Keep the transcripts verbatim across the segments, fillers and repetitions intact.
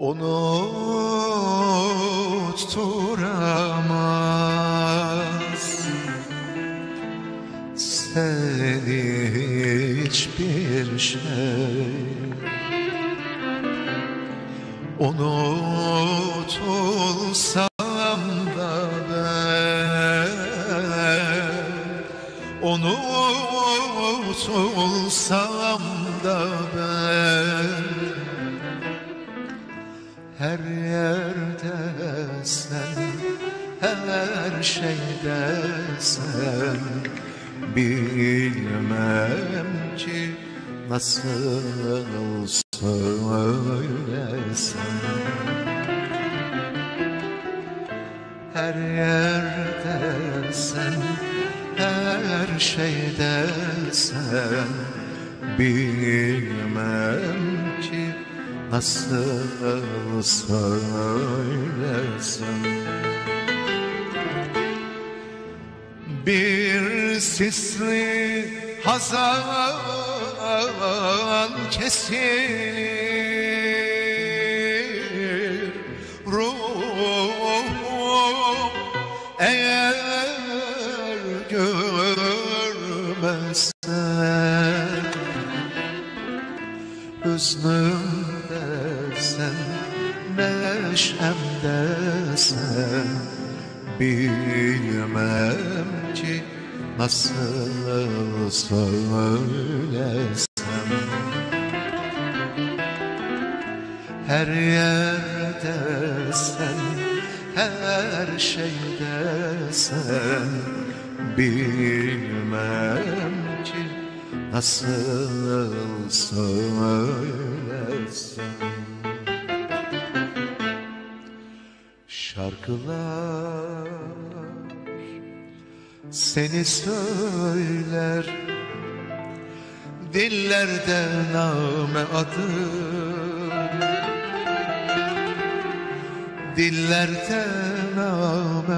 Unutturamaz seni hiçbir şey. Unutulsam da ben, unutulsam da ben, her yerde sen, her şeyde sen, bilmem ki nasıl söylesem. Her yerde sen, her şeyde sen, bilmem ki nasıl söylesem. Bir sisli hazan kesilir ruhum, eğer görmezsen. Hüznümde sen, neşemde sen, bilmem ki nasıl söylesem. Her yerde sen, her şeyde sen, bilmem ki nasıl söylesem. Şarkılar seni söyler, dillerde name adım, dillerde name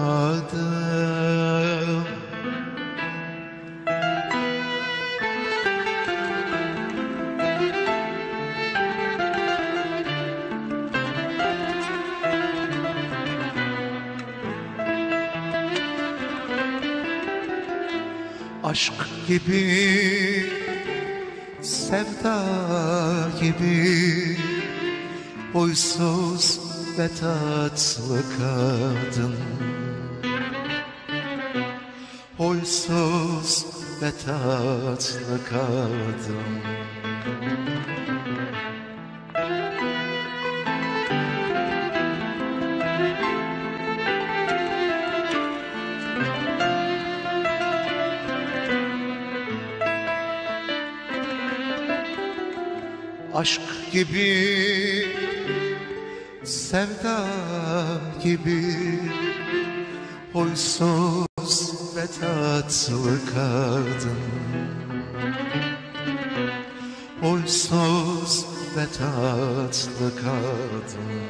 adım. Aşk gibi, sevda gibi, huysuz ve tatlı kadın. Huysuz ve tatlı kadın. Aşk gibi, sevda gibi, huysuz ve tatlı kadın. Huysuz ve tatlı kadın.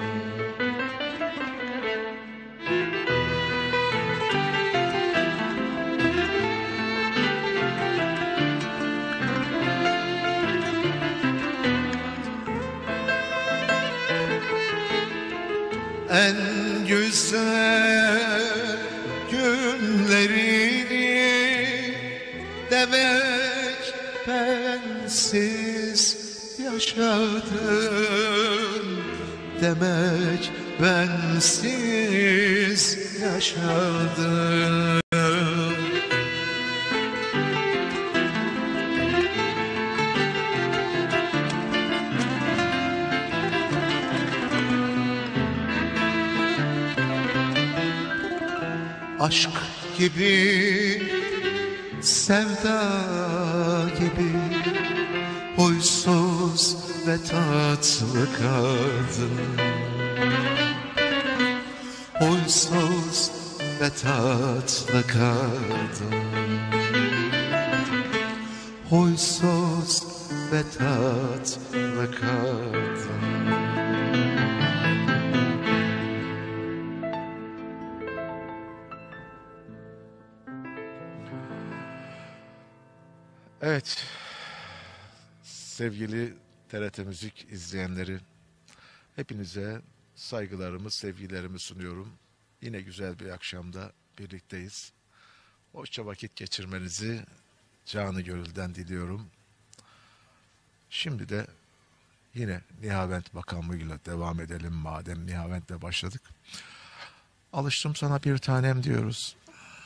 En güzel günlerini demek bensiz yaşadın, demek bensiz yaşadın. Aşk gibi, sevda gibi, huysuz ve tatlı kadın. Huysuz ve tatlı kadın. Huysuz ve tatlı kadın. Evet, sevgili T R T Müzik izleyenleri, Hepinize saygılarımı, sevgilerimi sunuyorum. Yine güzel bir akşamda birlikteyiz. Hoşça vakit geçirmenizi canı gönülden diliyorum. Şimdi de yine Nihavent makamıyla devam edelim madem Nihavent'le başladık. Alıştım sana bir tanem diyoruz.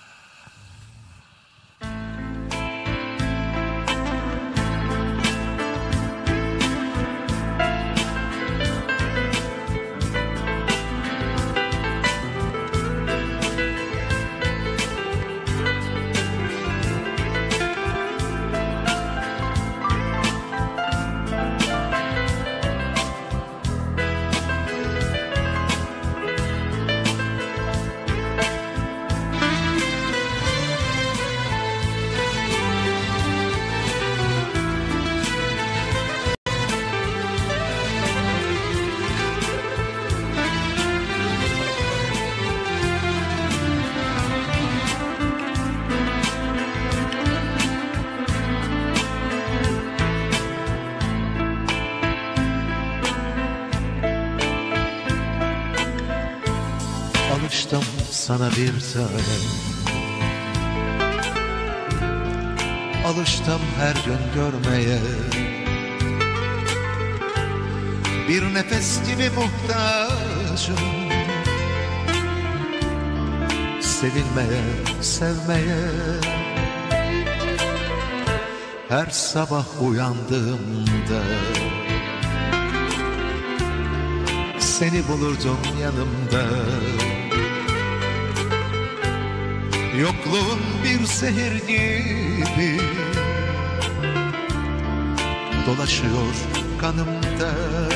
Alıştım sana bir tanem, alıştım her gün görmeye, bir nefes gibi muhtacım, sevilmeye, sevmeye. Her sabah uyandığımda seni bulurdum yanımda. Yokluğun bir zehir gibi dolaşıyor kanımda.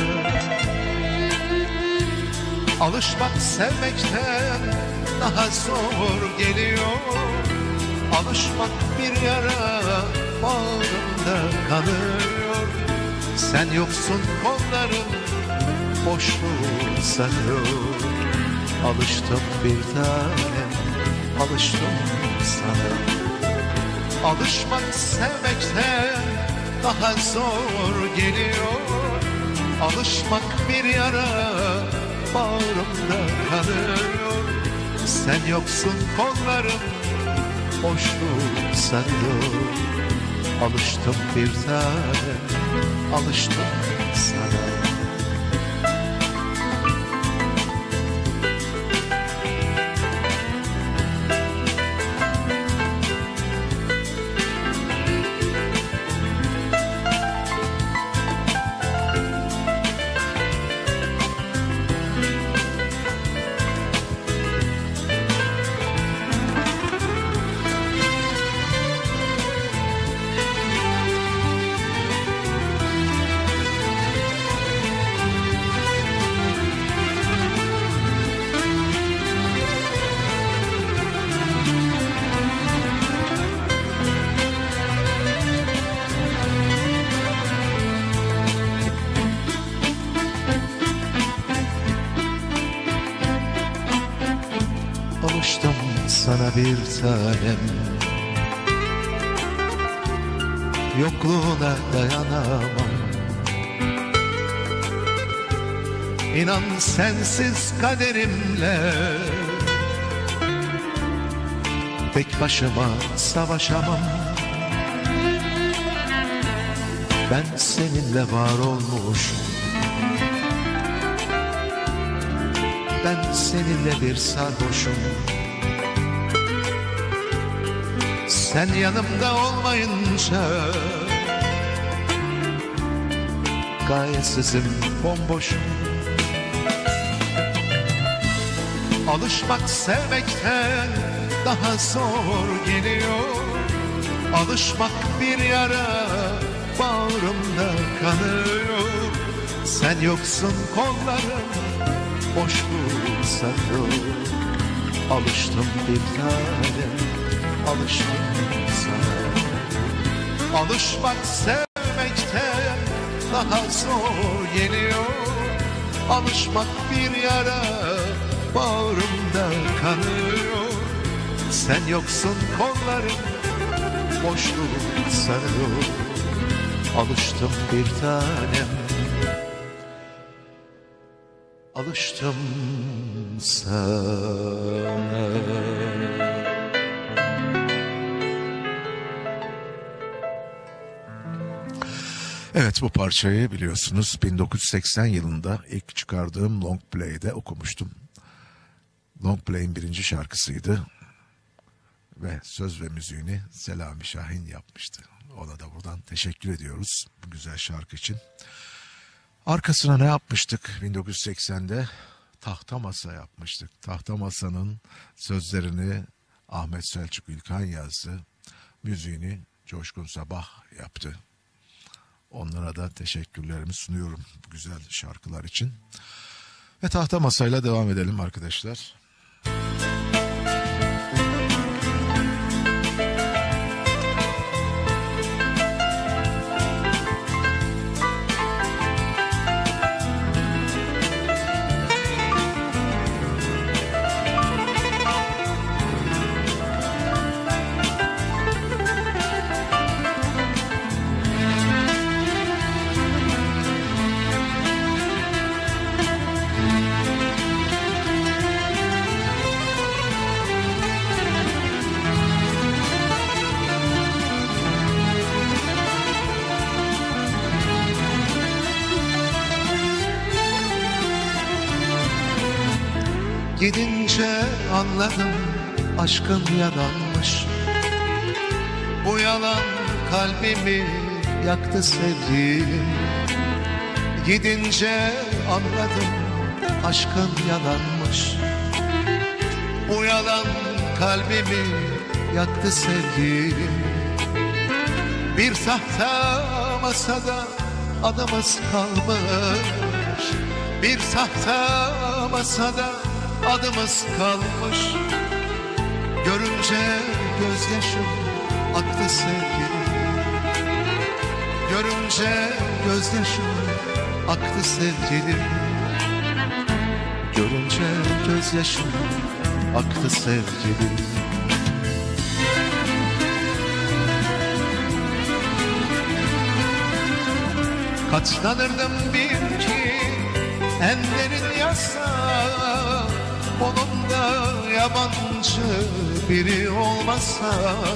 Alışmak sevmekten daha zor geliyor. Alışmak bir yara bağrımda kanıyor. Sen yoksun kollarım boşluğu sarıyor. Alıştım bir tanem, alıştım sana. Alışmak sevmekten daha zor geliyor. Alışmak bir yara bağrımda kanıyor. Sen yoksun kollarım boşluğu sarıyor. Alıştım bir tanem, alıştım sana. Alıştım sana bir tanem, yokluğuna dayanamam. İnan sensiz kaderimle tek başıma savaşamam. Ben seninle var olmuşum, ben seninle bir sarhoşum. Sen yanımda olmayınca gayesizim, bomboşum. Alışmak sevmekten daha zor geliyor. Alışmak bir yara bağrımda kanıyor. Sen yoksun kollarım boşluğu sarıyor. Alıştım bir tanem, alıştım sana. Alışmak sevmekten daha zor geliyor. Alışmak bir yara bağrımda kanıyor. Sen yoksun kollarım boşluğu sarıyor. Alıştım bir tanem, alıştım sana. Evet, bu parçayı biliyorsunuz bin dokuz yüz seksen yılında ilk çıkardığım Long Play'de okumuştum. Long Play'in birinci şarkısıydı ve söz ve müziğini Selami Şahin yapmıştı. Ona da buradan teşekkür ediyoruz bu güzel şarkı için. Arkasına ne yapmıştık bin dokuz yüz seksende? Tahta Masa yapmıştık. Tahta Masa'nın sözlerini Ahmet Selçuk İlkan yazdı. Müziğini Coşkun Sabah yaptı. Onlara da teşekkürlerimi sunuyorum bu güzel şarkılar için. Ve Tahta Masa'yla devam edelim arkadaşlar. Gidince anladım aşkın yalanmış. Bu yalan kalbimi yaktı sevdiğim. Gidince anladım aşkın yalanmış. Bu yalan kalbimi yaktı sevdiğim. Bir tahta masada adımız kalmış. Bir tahta masada adımız kalmış. Görünce gözyaşım aktı sevgilim. Görünce gözyaşım aktı sevgilim. Görünce gözyaşım aktı sevgilim. Katlanırdım bil ki en derin yasa, onun da yabancı biri olmasa.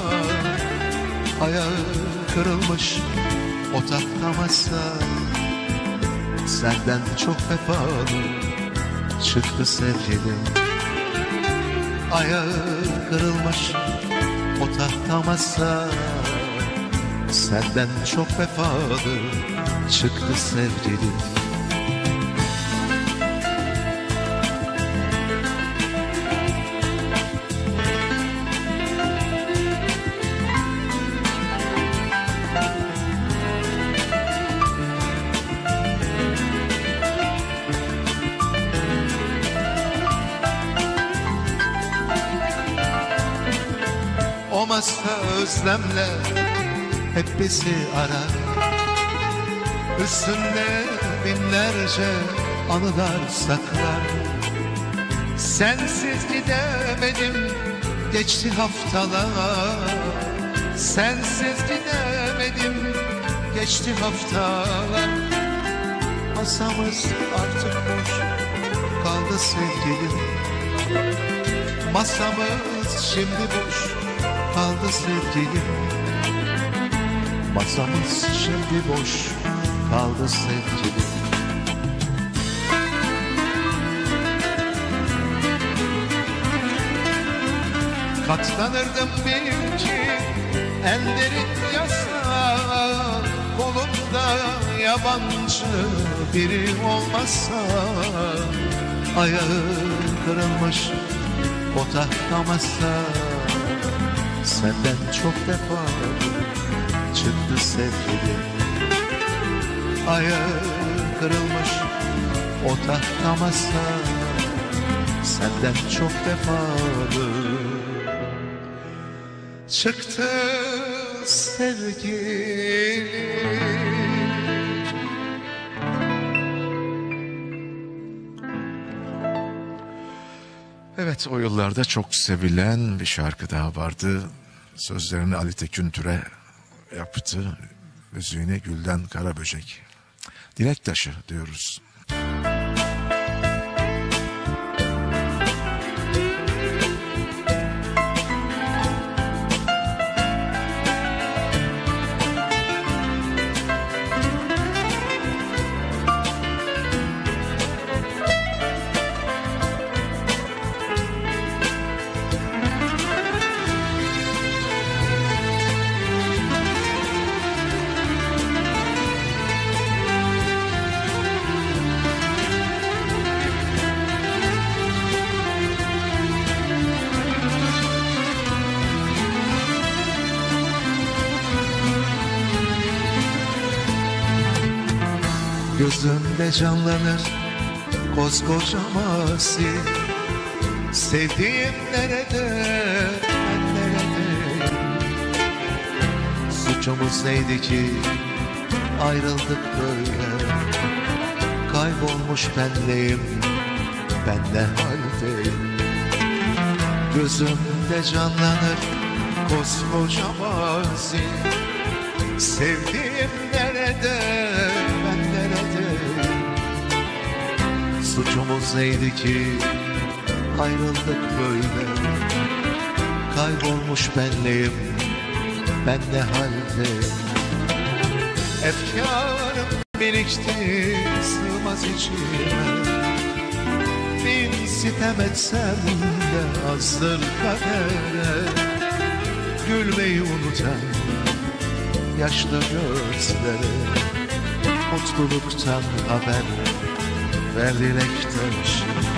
Ayağı kırılmış o tahta masa, senden çok vefalı çıktı sevgilim. Ayağı kırılmış o tahta masa, senden çok vefalı çıktı sevgilim. O masa özlemle hep bizi arar. Üstünde binlerce anılar saklar. Sensiz gidemedim, geçti haftalar. Sensiz gidemedim, geçti haftalar. Masamız artık boş kaldı sevgilim. Masamız şimdi boş kaldı sevgilim. Masamız şimdi boş kaldı sevgilim. Katlanırdım bil ki en derin yasa, kolumda yabancı biri olmazsa. Ayağı kırılmış o tahta masa, senden çok vefalı çıktı sevgilim. Ayağı kırılmış o tahta masa, senden çok vefalı çıktı sevgilim. Evet, o yıllarda çok sevilen bir şarkı daha vardı. Sözlerini Ali Tekün Türe yaptı. Müziğini Gülden Karaböcek. Dilek Taşı diyoruz. Gözümde canlanır koskoca mazi. Sevdiğim nerede, ben neredeyim? Suçumuz neydi ki ayrıldık böyle? Kaybolmuş benleyim, ben ne haldeyim? Gözümde canlanır koskoca mazi. Sevdiğim nerede, ben neredeyim? Suçumuz neydi ki ayrıldık böyle? Kaybolmuş benleyim, ben ne haldeyim? Efkarım birikti, sığmaz içime. Bin sitem etsem de azdır kadere. Gülmeyi unutan yaşlı gözleri, mutluluktan haber ver dilekten şimdi.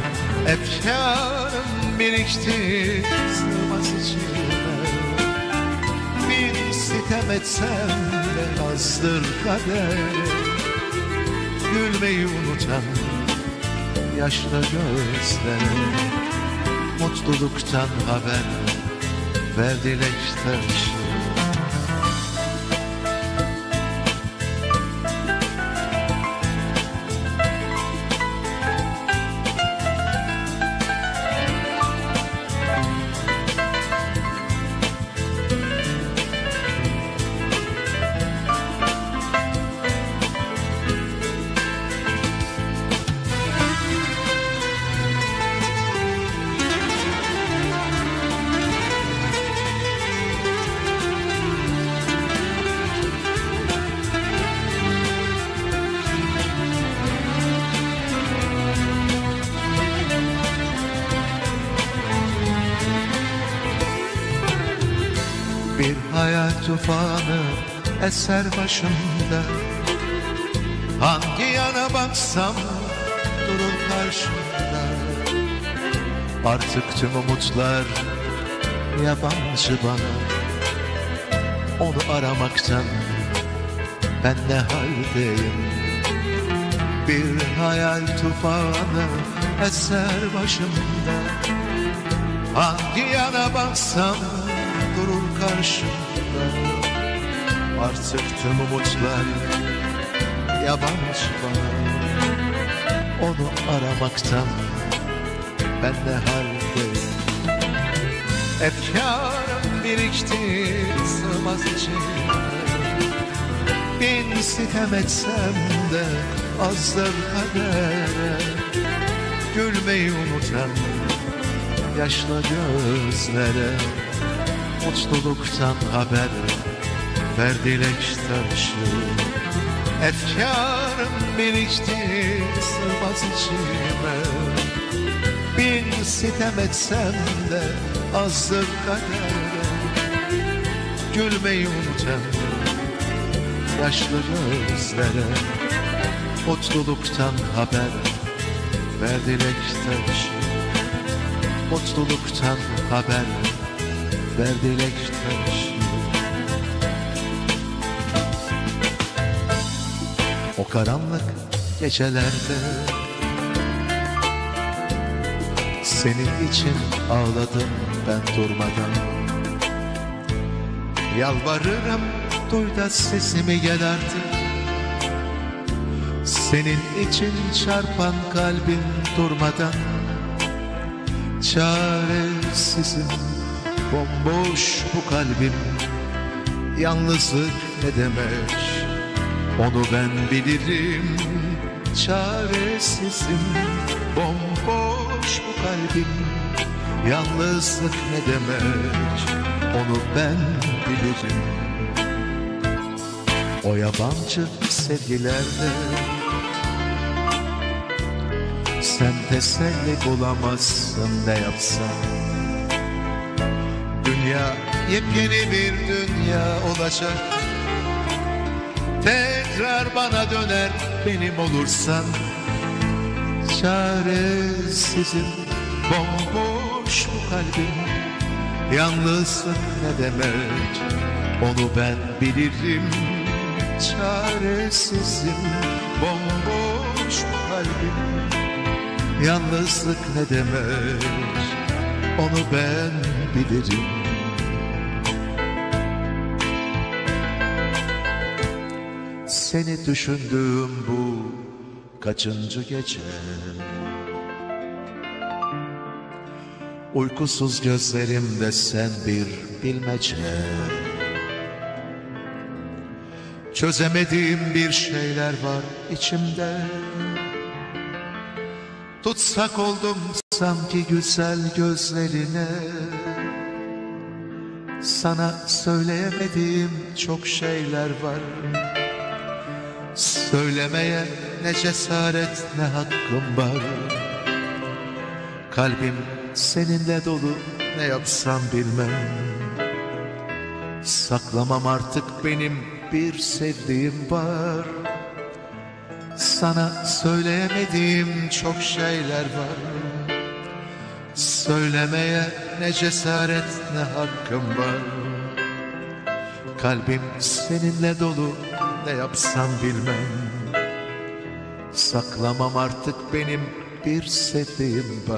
Efkarım birikti, sığmaz içime. Bin sitem etsem de azdır kader. Gülmeyi unutan yaşlı gözlere, mutluluktan haber ver dilekten şimdi. Bir hayal tufanı eser başımda. Hangi yana baksam durur karşımda. Artık tüm umutlar yabancı bana. Onu aramaktan ben ne haldeyim? Bir hayal tufanı eser başımda. Hangi yana baksam durur karşımda. Artık tüm umutlar yabancı bana. Onu aramaktan ben ne haldeyim? Efkarım birikti, sığmaz içime. Bin sitem etsem de azdır kadere. Gülmeyi unutan yaşlı gözlere, mutluluktan haber ver dilekten şimdi. Efkarım birikti, sığmaz içime. Bin sitem etsem de azdır kadere. Gülmeyi unutan yaşlı gözlere, mutluluktan haber ver dilekten şimdi. Mutluluktan haber ver dilekten şimdi. O karanlık gecelerde senin için ağladım ben durmadan. Yalvarırım duy da sesimi gel artık. Senin için çarpan kalbim durmadan. Çaresizim, bomboş bu kalbim. Yalnızlık ne demek onu ben bilirim. Çaresizim, bomboş bu kalbim. Yalnızlık ne demek onu ben bilirim. O yabancı sevgilerde sen teselli bulamazsın ne yapsan. Dünya yepyeni bir dünya olacak. Tekrar bana döner benim olursan. Çaresizim, bomboş bu kalbim. Yalnızlık ne demek onu ben bilirim. Çaresizim, Bomboş kalbim, yalnızlık ne demek, onu ben bilirim. Seni düşündüğüm bu kaçıncı gece, uykusuz gözlerimde sen bir bilmece. Çözemediğim bir şeyler var içimde. Tutsak oldum sanki güzel gözlerine. Sana söyleyemediğim çok şeyler var. Söylemeye ne cesaret ne hakkım var. Kalbim seninle dolu, ne yapsam bilmem. Saklamam artık, benim bir sevdiğim var. Sana söyleyemediğim çok şeyler var. Söylemeye ne cesaret ne hakkım var. Kalbim seninle dolu, ne yapsam bilmem. Saklamam artık, benim bir sevdiğim var.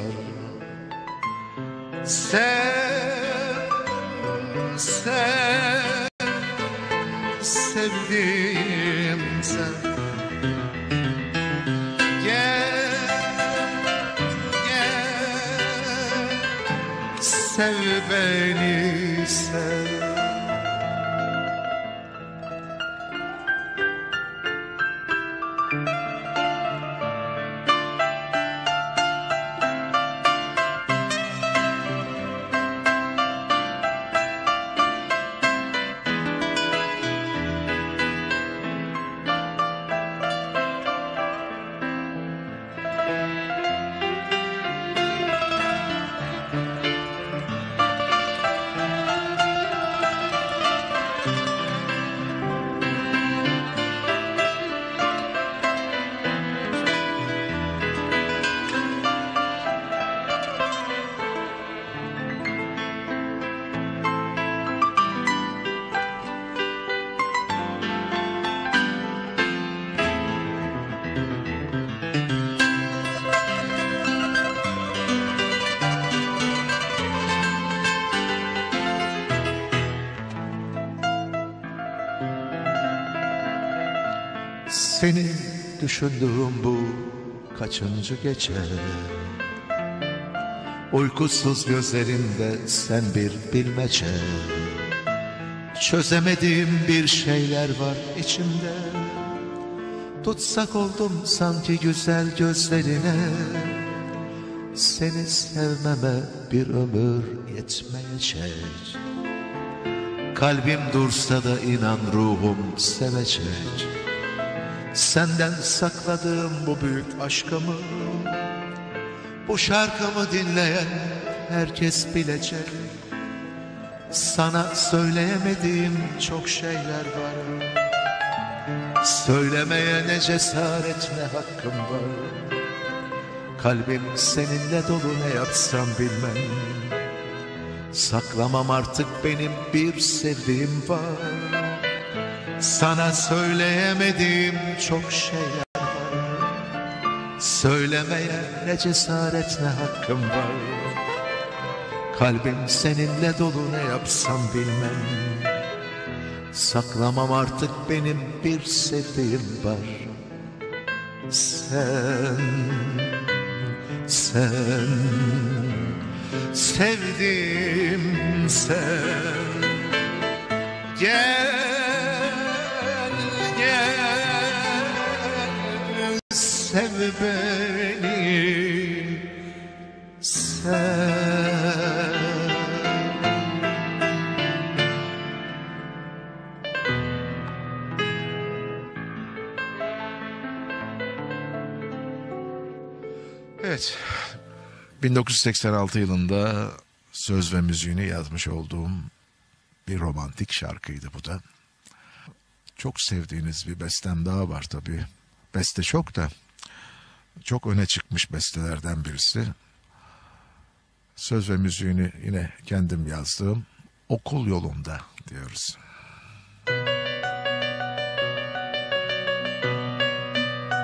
Sen, sen, sevdiğim sen. Gel, gel, sev beni, sev. Seni düşündüğüm bu kaçıncı gece, uykusuz gözlerimde sen bir bilmece. Çözemediğim bir şeyler var içimde. Tutsak oldum sanki güzel gözlerine. Seni sevmeme bir ömür yetmeyecek. Kalbim dursa da inan ruhum sevecek. Senden sakladığım bu büyük aşkımı, bu şarkımı dinleyen herkes bilecek. Sana söyleyemediğim çok şeyler var. Söylemeye ne cesaret ne hakkım var. Kalbim seninle dolu, ne yapsam bilmem. Saklamam artık, benim bir sevdiğim var. Sana söyleyemediğim çok şeyler var. Söylemeye ne cesaret ne hakkım var. Kalbim seninle dolu, ne yapsam bilmem. Saklamam artık, benim bir sevdiğim var. Sen, sen, sevdiğim sen. Gel, sev beni, sev. Evet, bin dokuz yüz seksen altı yılında söz ve müziğini yazmış olduğum bir romantik şarkıydı bu da. Çok sevdiğiniz bir bestem daha var tabii. Beste çok da çok öne çıkmış bestelerden birisi. Söz ve müziğini yine kendim yazdığım Okul Yolunda diyoruz.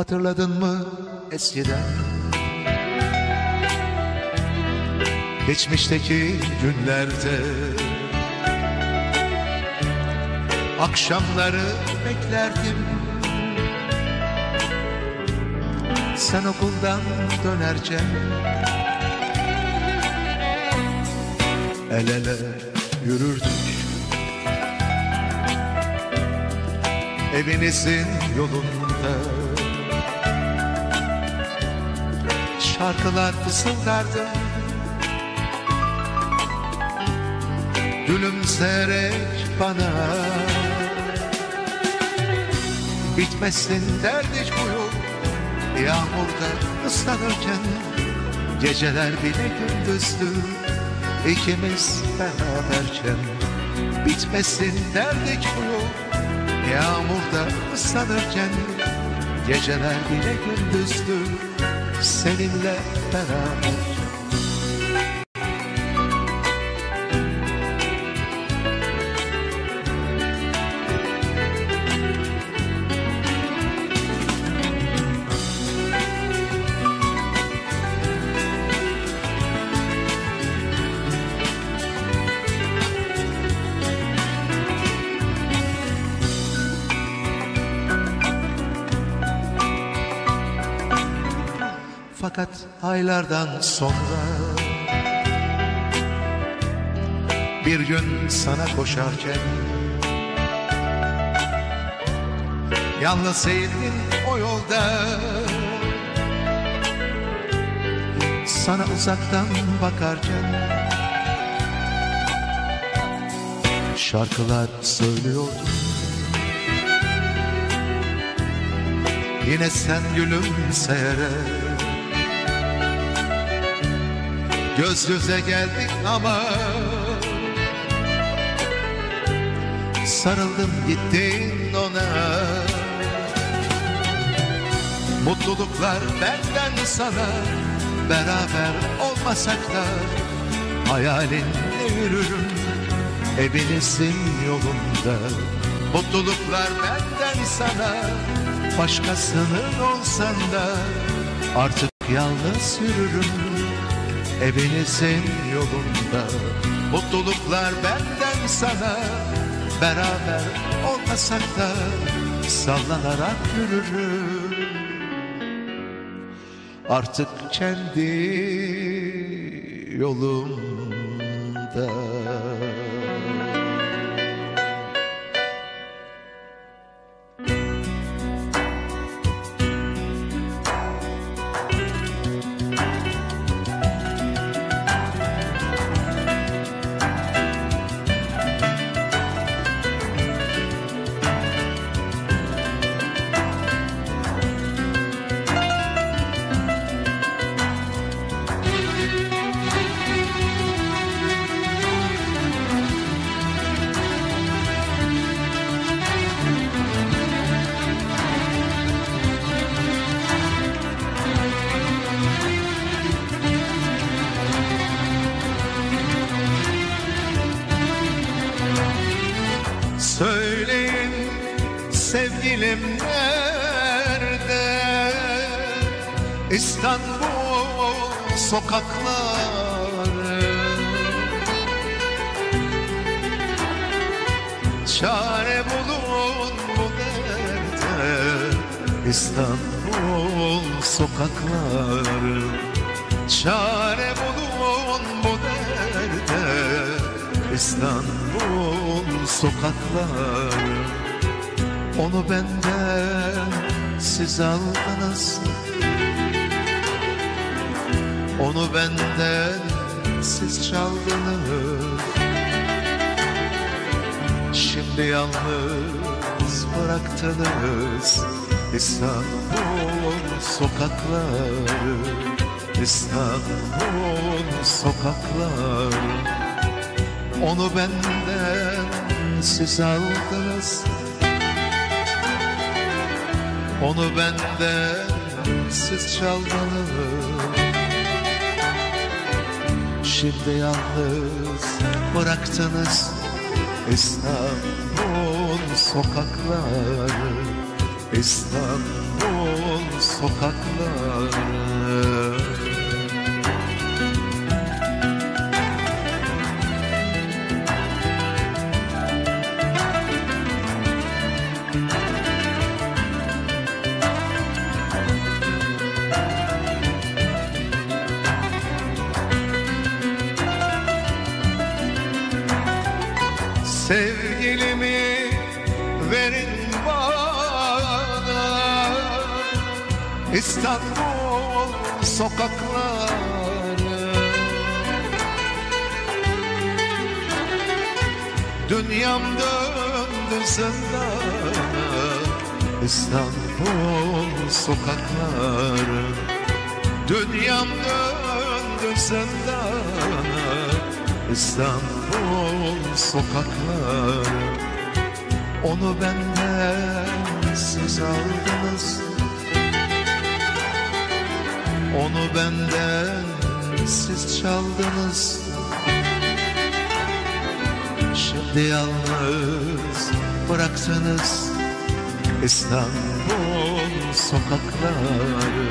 Hatırladın mı eskiden geçmişteki günlerde akşamları beklerdim, sen okuldan dönerken el ele yürürdük evinizin yolunda, şarkılar fısıldardım, gülümseyerek bana. Bitmesin derdik bu yol, yağmurda ıslanırken, geceler bile gündüzdü, ikimiz beraberken. Bitmesin derdik bu yol, yağmurda ıslanırken, geceler bile gündüzdü, seninle beraber. Fakat aylardan sonra bir gün sana koşarken, yalnız eğildin o yolda, sana uzaktan bakarken şarkılar söylüyordum. Yine sen gülümseyerek göz göze geldik ama sarıldım gittin ona. Mutluluklar benden sana, beraber olmasak da hayalinle yürürüm evinizin yolunda. Mutluluklar benden sana, başkasının olsan da artık yalnız yürürüm evinizin yolunda. Mutluluklar benden sana, beraber olmasak da sallanarak yürürüm artık kendi yolumda. Söyleyin sevgilim nerede? İstanbul sokakları, çare bulun bu derde. İstanbul sokakları, çare bulun bu derde. İstanbul sokakları, onu benden siz aldınız, onu benden siz çaldınız. Şimdi yalnız bıraktınız İstanbul sokakları, İstanbul sokakları, onu benden siz aldınız, onu benden siz çaldınız. Şimdi yalnız bıraktınız İstanbul sokakları, İstanbul sokakları. Sevgilimi verin bana, İstanbul sokakları. Dünyam döndü zindana, İstanbul sokakları. Dünyam döndü zindana, İstanbul sokakları. Onu benden siz aldınız, onu benden siz çaldınız. Şimdi yalnız bıraktınız İstanbul sokakları,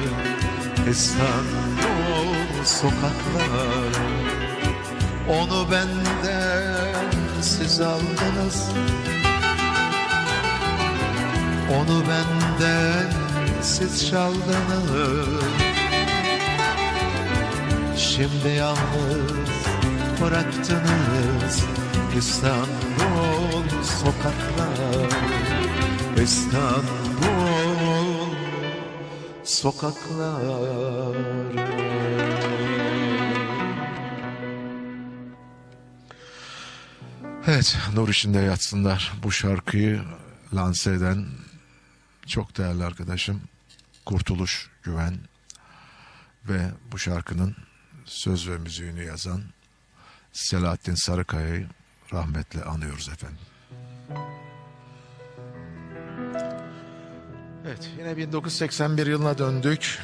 İstanbul sokakları. Onu benden siz aldınız, onu benden siz çaldınız. Şimdi yalnız bıraktınız İstanbul sokakları, İstanbul sokakları. Evet, nur içinde yatsınlar. Bu şarkıyı lanse eden çok değerli arkadaşım Kurtuluş Güven ve bu şarkının söz ve müziğini yazan Selahattin Sarıkaya'yı rahmetle anıyoruz efendim. Evet, yine bin dokuz yüz seksen bir yılına döndük.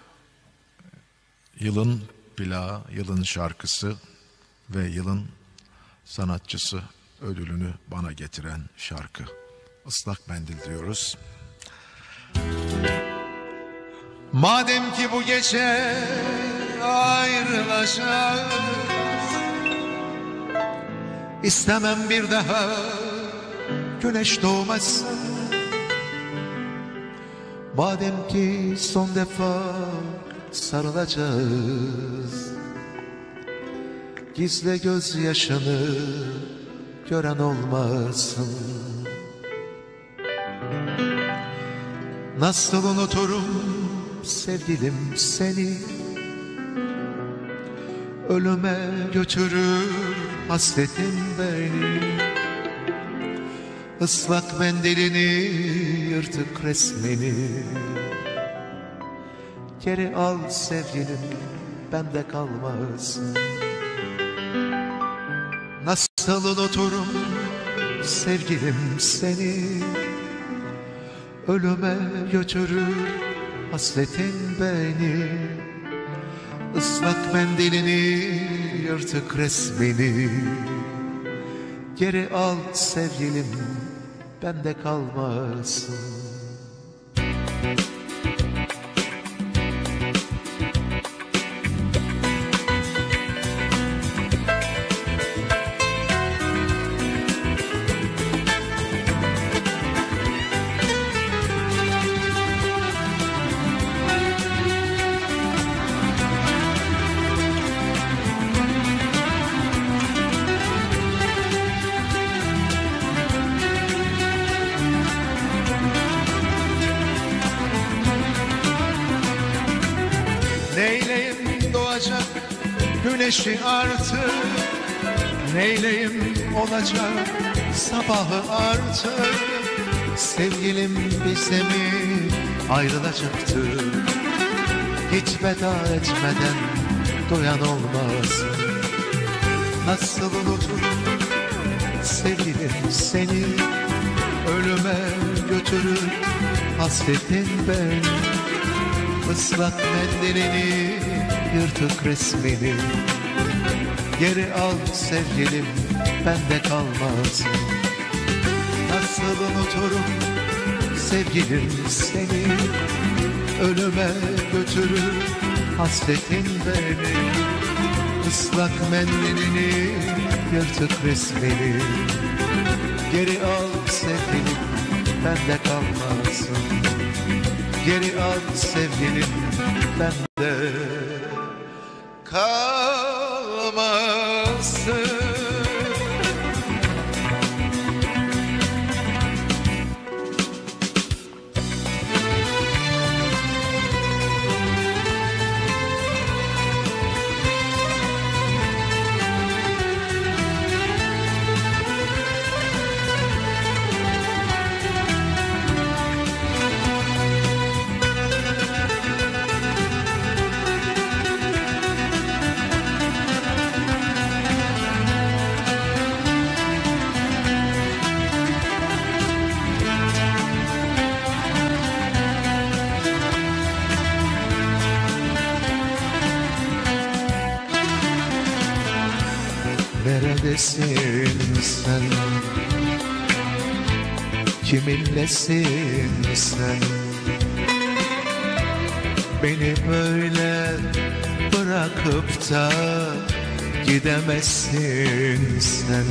Yılın plağı, yılın şarkısı ve yılın sanatçısı ödülünü bana getiren şarkı. Islak Mendil diyoruz. Madem ki bu gece ayrılacağız, istemem bir daha güneş doğmasın. Madem ki son defa sarılacağız, gizle gözyaşını gören olmasın. Nasıl unuturum sevgilim seni, ölüme götürür hasretin beni. Islak mendilini, yırtık resmini geri al sevgilim, bende kalmasın. Nasıl unuturum sevgilim seni, ölüme götürür hasretin beni. Islak mendilini, yırtık resmini geri al sevgilim, bende kalmasın. Neyleyim doğacak güneşi artık, neyleyim olacak sabahı artık. Sevgilim bize mi ayrılacaktı, hiç veda etmeden doyan olmaz. Nasıl unuturum sevgilim seni, ölüme götürür hasretin beni. Islak mendilini, yırtık resmini geri al sevgilim, bende kalmaz. Nasıl unuturum sevgilim seni, ölüme götürür hasretin beni. Islak mendilini, yırtık resmini geri al sevgilim, bende kalmasın. Geri al sevgilim, bende kalmasın. Neredesin sen? Kiminlesin sen? Beni böyle bırakıp da gidemezsin sen.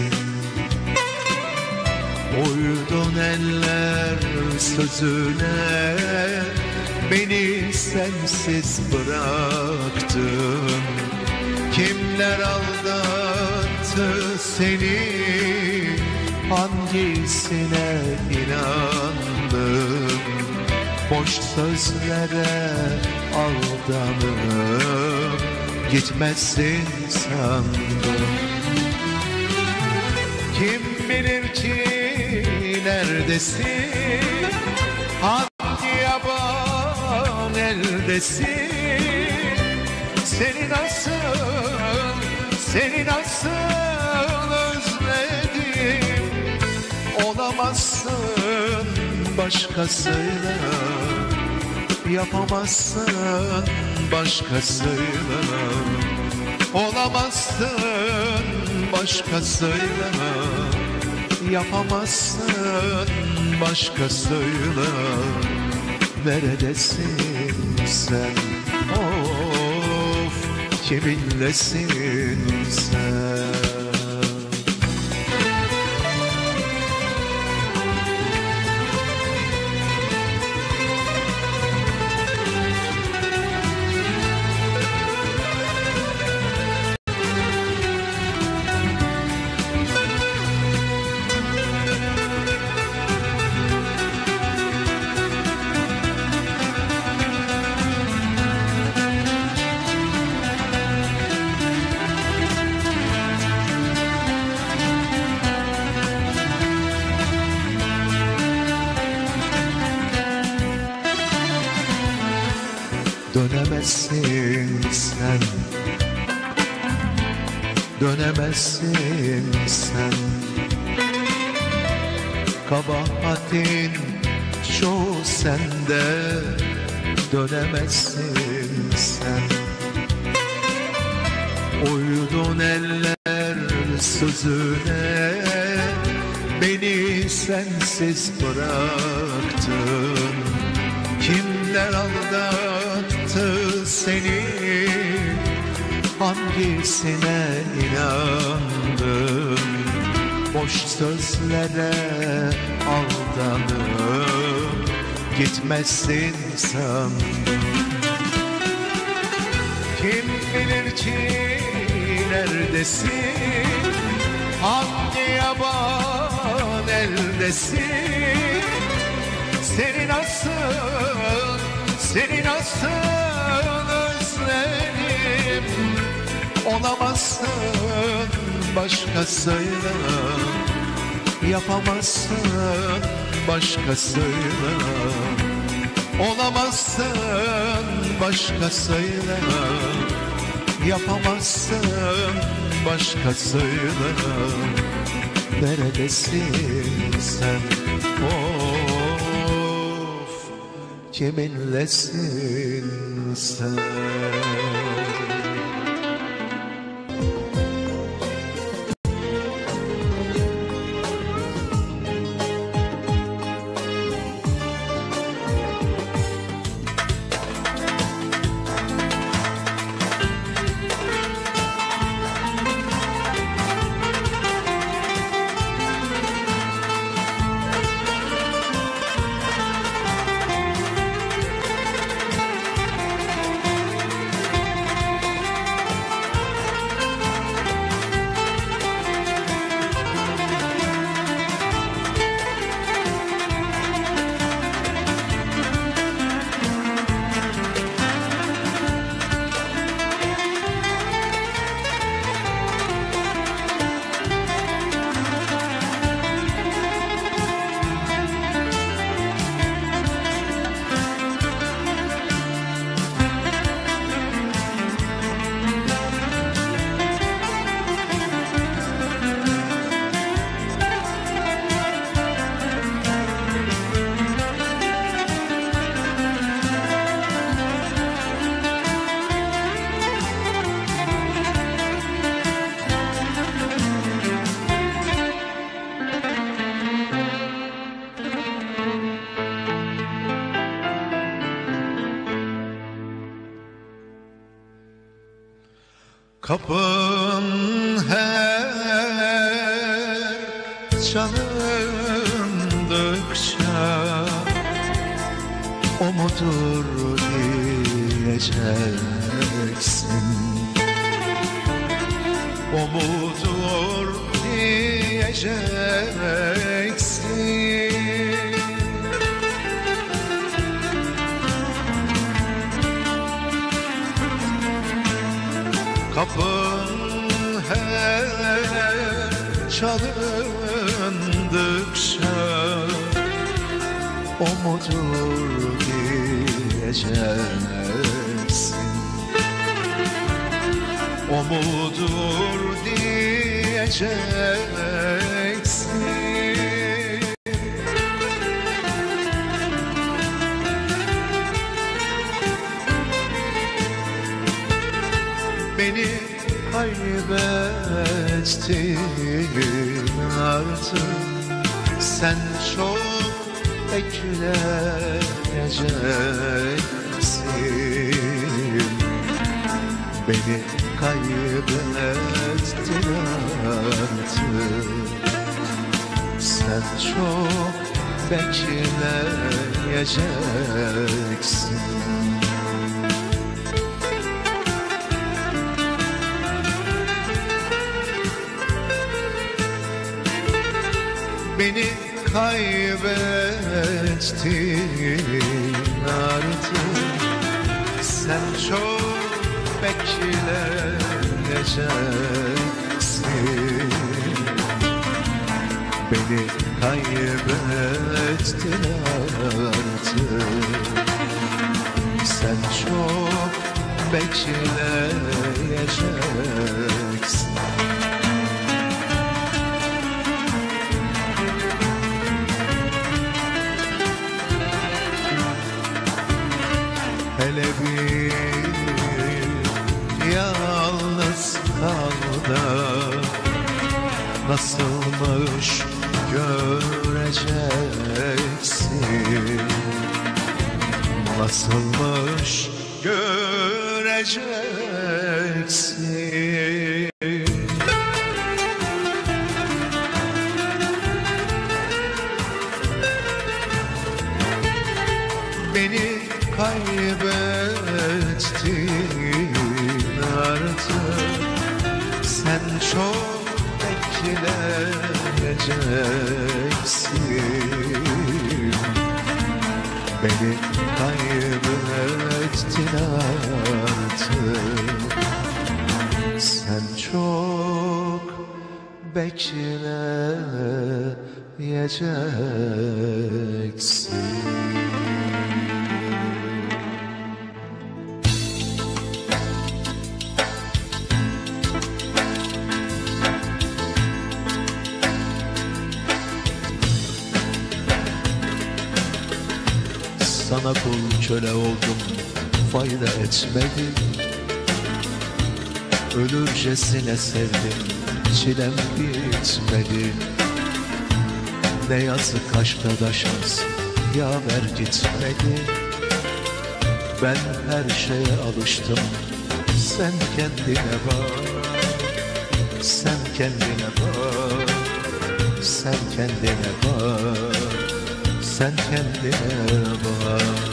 Uydun eller sözüne, beni sensiz bıraktın. Kimler aldattı seni, hangisine inandın? Boş sözlere aldanıp gitmezsin sandım. Kim bilir ki neredesin, hangi yaban eldesin? Seni nasıl, seni nasıl özledim. Olamazsın başkasıyla, yapamazsın başkasıyla. Olamazsın başkasıyla, yapamazsın başkasıyla. Neredesin sen? Of, kiminlesin sen? Dönemezsin sen, dönemezsin sen. Kabahatin çoğu sende, dönemezsin sen. Uydun eller sözüne, beni sensiz bıraktın. Kimler aldattı seni, hangisine inandın? Boş sözlere aldanıp gitmezsin sandım. Kim bilir ki neredesin, hangi yaban eldesin? Seni nasıl, seni nasıl özledim. Olamazsın başkasıyla, yapamazsın başkasıyla. Olamazsın başkasıyla, yapamazsın başkasıyla. Neredesin sen? Of, kiminlesin sen? Kapın her çalındıkça o mudur diyeceksin, o mudur diyeceksin. Kapın her çalındıkça o mudur diyeceksin, o mudur diyeceksin. Beni kaybettin artık, sen çok bekleyeceksin. Beni kaybettin artık, sen çok bekleyeceksin. Beni kaybettin artık, sen çok bekleyeceksin. Beni kaybettin artık, sen çok bekleyeceksin. Hele bir yalnız kal da nasılmış göreceksin, nasılmış göreceksin. Beni kaybettin artık, sen çok bekleyeceksin. Beni kaybettin artık, sen çok bekleyeceksin. Sana kul köle oldum, fayda etmedi. Ölürcesine sevdim, çilem bitmedi. Ne yazık aşkadaşız, yaver gitmedi. Ben her şeye alıştım, sen kendine bak. Sen kendine bak, sen kendine bak. Sen kendine bak.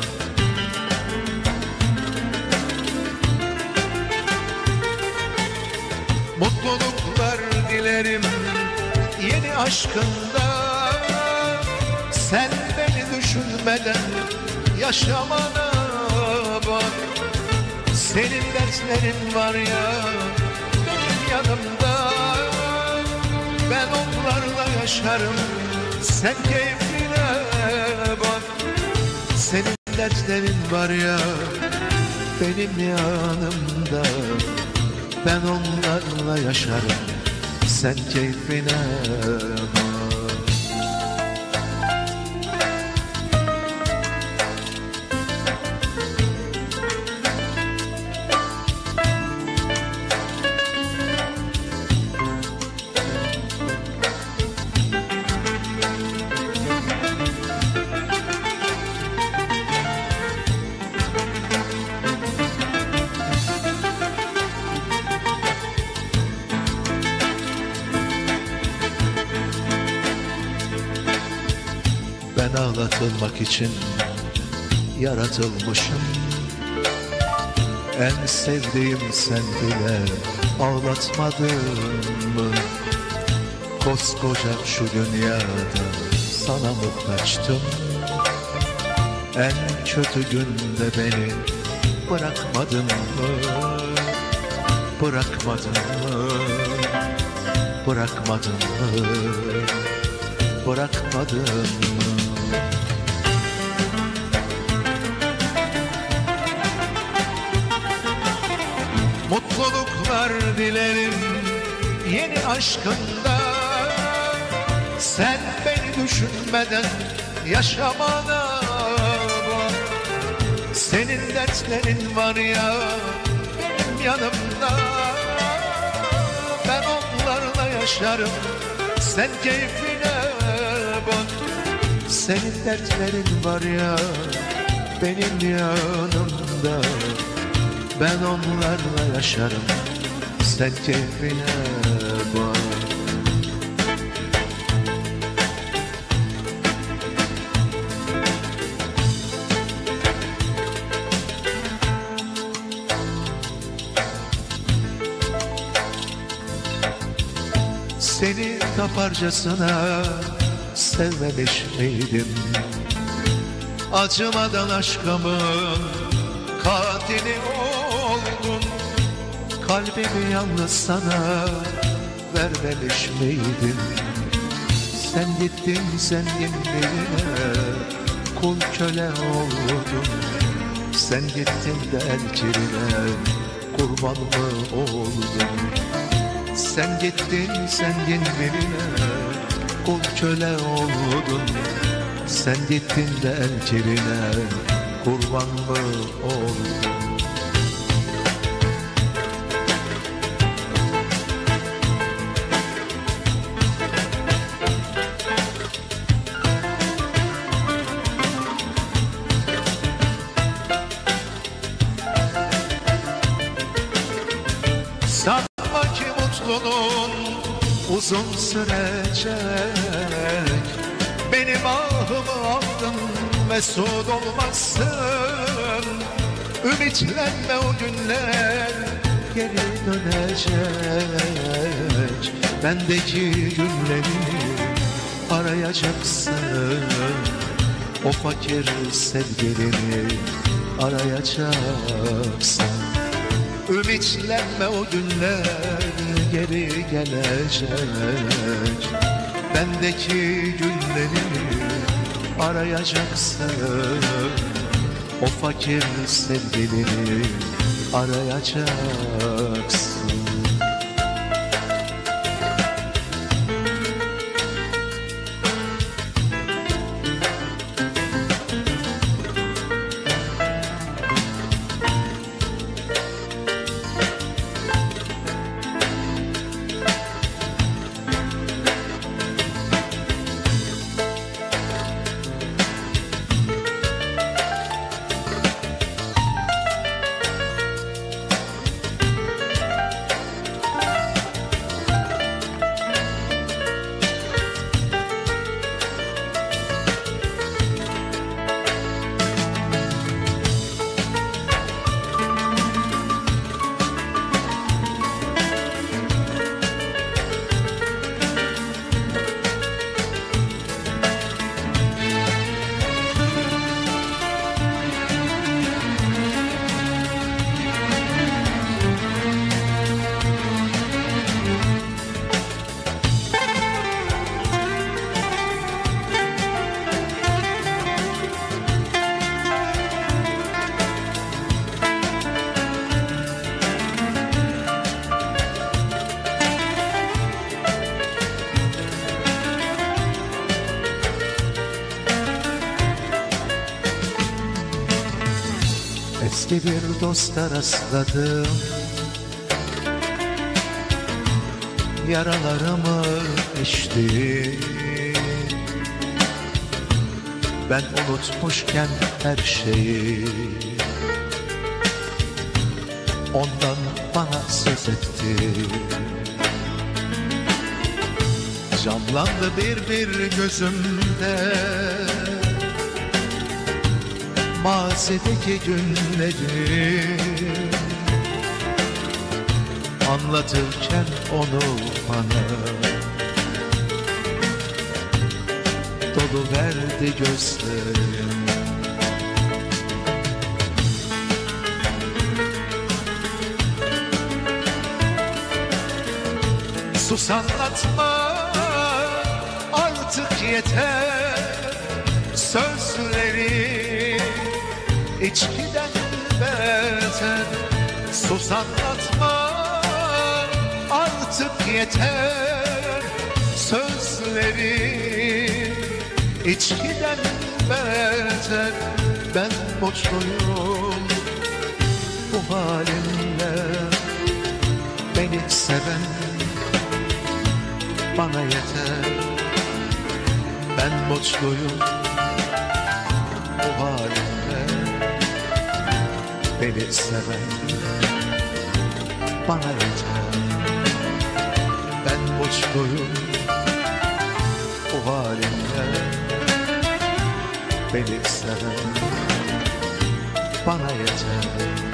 Mutluluklar dilerim yeni aşkında. Sen beni düşünmeden yaşamana bak. Senin dertlerin var ya benim yanımda. Ben onlarla yaşarım, sen keyfine bak. Senin dertlerin var ya benim yanımda. Ben onlarla yaşarım, sen keyfine bak. ağlatılmak için yaratılmışım. En sevdiğim sen bile ağlatmadın mı? Koskoca şu dünyada sana muhtaçtım. En kötü günde beni bırakmadın mı? Bırakmadın mı? Bırakmadın mı? Bırakmadın mı? Mutluluklar dilerim yeni aşkında. Sen beni düşünmeden yaşamana bak. Senin dertlerin var ya benim yanımda. Ben onlarla yaşarım, sen keyfine bak. Senin dertlerin var ya benim yanımda. Ben onlarla yaşarım, sen keyfine bak. Seni taparcasına sevmemiş miydim? Acımadan aşkımın katili oldun. Kalbimi yalnız sana vermemiş miydim? Sen gittin zengin birine, kul köle oldun. Sen gittin de el kirine, kurban mı oldun? Sen gittin zengin birine, kul köle oldun. Sen gittin de el kirine, kurban mı oldun? Sanma ki mutluluğun uzun sürecek. Benim ahımı aldın, mesut olmazsın. Ümitlenme, o günler Geri dönecek. Bendeki günleri arayacaksın. O fakir sevgilini arayacaksın. Ümitlenme, o günler Geri gelecek. bendeki günleri Arayacaksın. O fakir sevgilini arayacaksın. Eski bir dosta rastladım. Yaralarımı içti. Ben unutmuşken her şeyi, ondan bana söz etti. canlandı bir bir gözümde. mazideki günleri anlatırken onu bana dolu verdi gözlerim. Sus anlatma artık yeter, sözleri içkiden beter. Sus anlatma artık yeter, sözleri içkiden beter. Ben borçluyum bu halimle, beni seven bana yeter. Ben borçluyum bu halimle, beni seven bana yeter. Ben borçluyum bu halimle, beni seven bana yeter.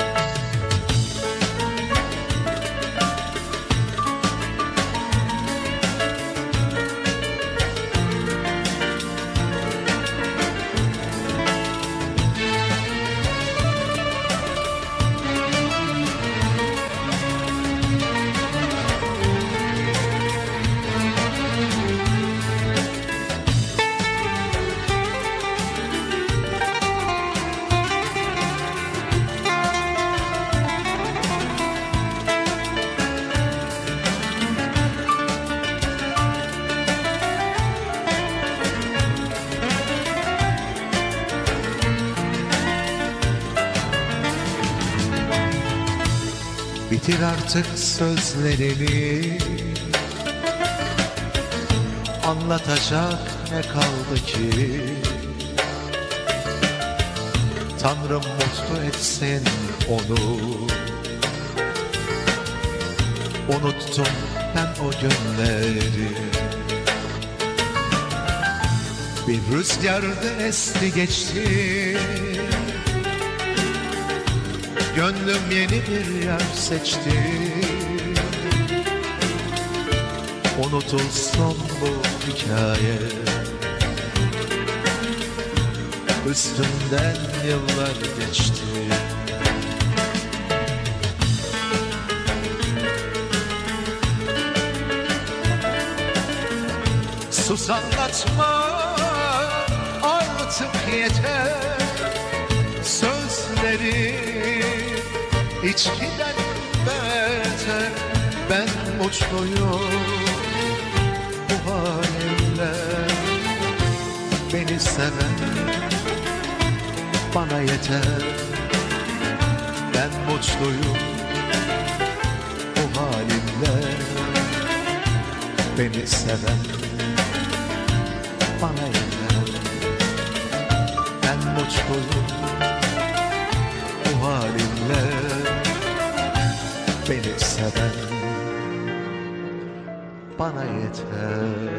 Bitir artık sözlerini, anlatacak ne kaldı ki? Tanrım mutlu etsin onu. Unuttum ben o günleri. Bir rüzgarda esti geçti, gönlüm yeni bir yer seçti. Unutulsun bu hikaye, üstünden yıllar geçti. Sus anlatma artık yeter, sözleri içkiden beter. Ben mutluyum bu halimle, beni seven bana yeter. Ben mutluyum bu halimle, beni seven bana yeter. Ben mutluyum bu halimle, beni seven bana yeter.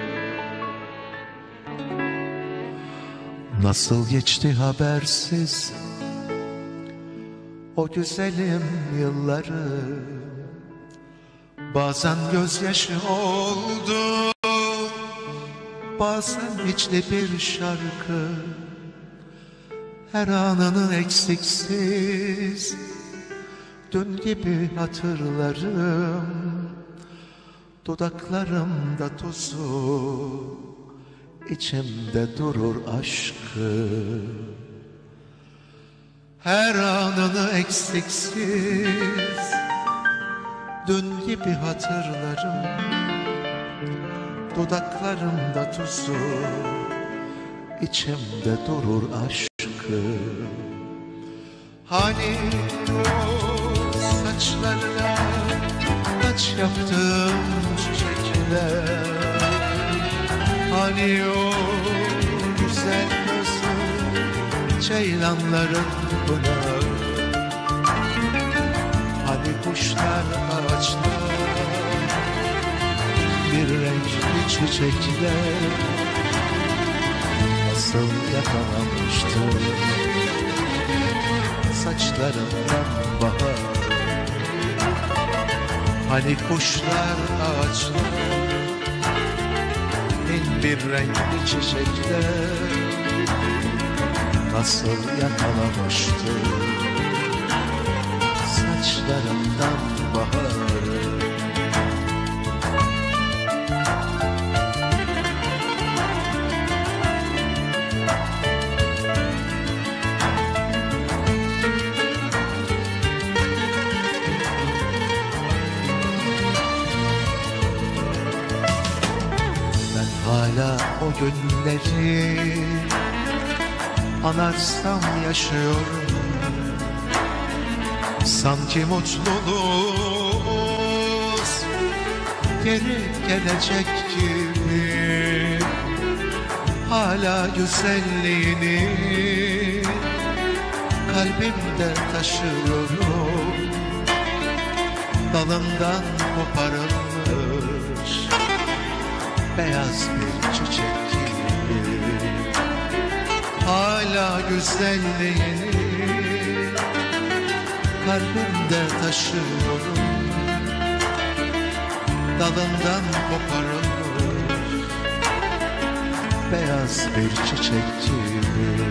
Nasıl geçti habersiz o güzelim yılları, bazen gözyaşı oldu, bazen içli bir şarkı. Her anını eksiksiz dün gibi hatırlarım. Dudaklarımda tuzu, içimde durur aşkı. Her anını eksiksiz dün gibi hatırlarım. Dudaklarımda tuzu, içimde durur aşkı. Hani o saçlarına taç yaptığım çiçekler, hani o güzel gözlü ceylanların pınar, hani kuşlar ağaçlar, bir renkli çiçekler, nasıl yakalamıştım saçlarından bahar. Hani kuşlar ağaçlar, bin bir renkli çiçekler nasıl yakalamıştım saçlarından baharı. Hala o günleri anarsam yaşıyorum. Sanki mutluluğumuz geri gelecek gibi. Hala güzelliğini kalbimde taşıyorum. Dalından koparılmış beyaz bir çiçek gibi. Hala güzelliğini kalbimde taşıyorum. Dalından koparılmış beyaz bir çiçek gibi.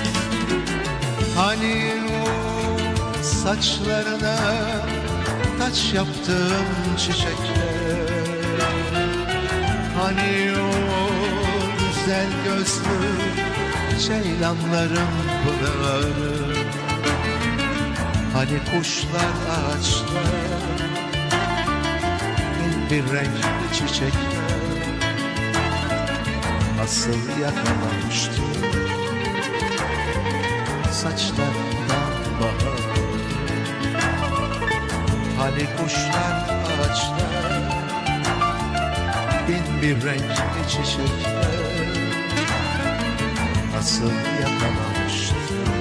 Hani o saçlarına taç yaptığım çiçekler, hani o güzel gözlü ceylanların pınarı, hani kuşlar ağaçlar, bin bir renkli çiçekler nasıl yakalamıştı saçlarından bahar. Hani kuşlar ağaçlar, bin bir renkli çiçekler nasıl yakalamıştı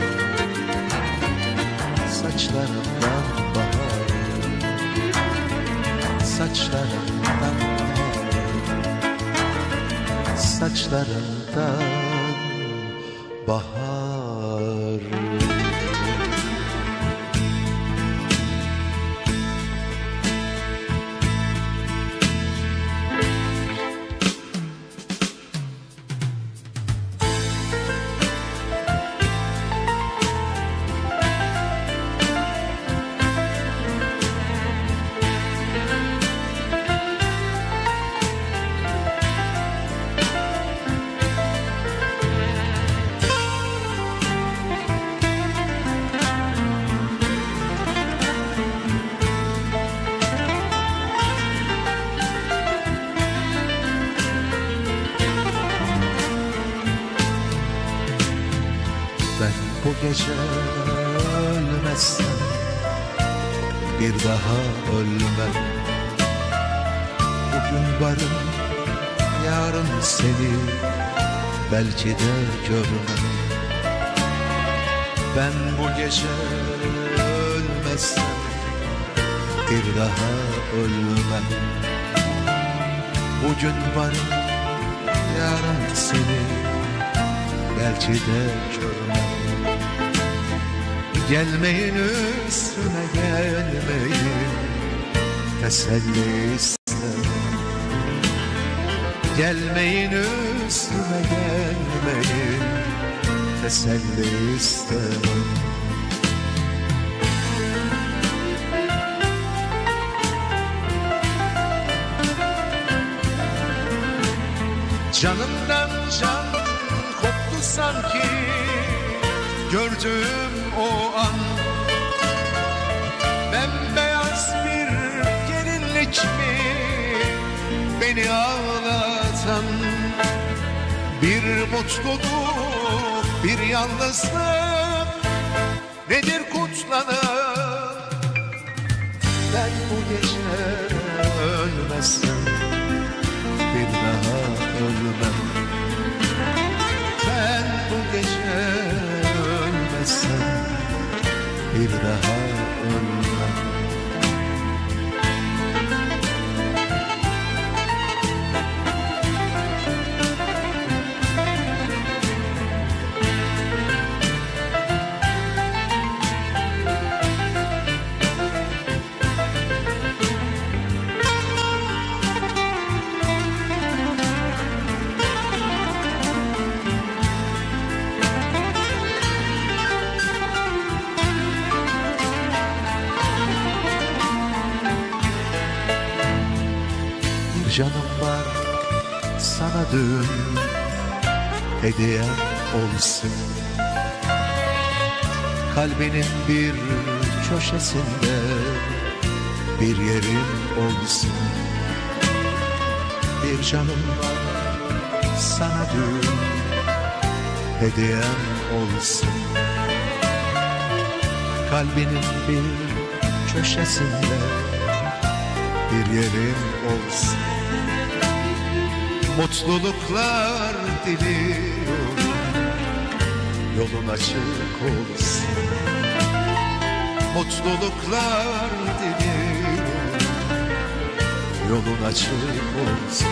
saçlarından bahar, saçlarından bahar, saçlarından bahar. Ben bu gece ölmezsem bir daha ölmem. Bugün varım, yarın seni belki de görmem. Ben bu gece ölmezsem bir daha ölmem. Bugün varım, yarın seni belki de görmem. Gelmeyin üstüme, gelmeyin, teselli istemem. Gelmeyin üstüme, gelmeyin, teselli istemem. Canımdan can koptu sanki gördüğüm o an. Bembeyaz bir gelinlik mi beni ağlatan? Bir mutluluk, bir yalnızlık nedir kutlanır? Ben bu gece ölmezsem bir daha ölmem. Ben bu gece ölmezsem bir daha ölmem. canım var sana dün hediyem olsun. Kalbinin bir köşesinde bir yerim olsun. Bir canım var sana dün hediyem olsun. Kalbinin bir köşesinde bir yerim olsun. Mutluluklar diliyorum, yolun açık olsun. Mutluluklar diliyorum, yolun açık olsun.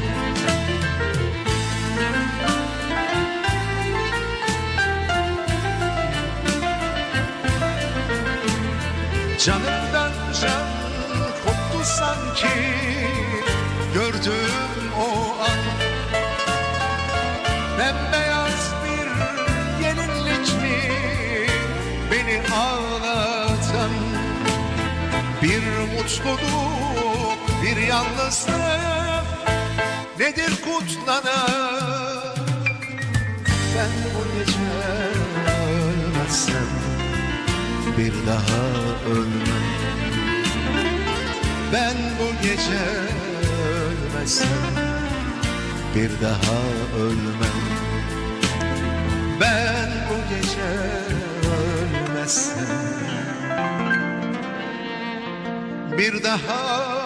Canımdan can koptu sanki gördüğüm o an. Bembeyaz bir gelinlik mi beni ağlatan? Bir mutluluk, bir yalnızlık nedir kutlanan? Ben bu gece ölmezsem bir daha ölmem. Ben bu gece ölmezsem bir daha ölmem. Ben bu gece ölmezsem bir daha ölmem.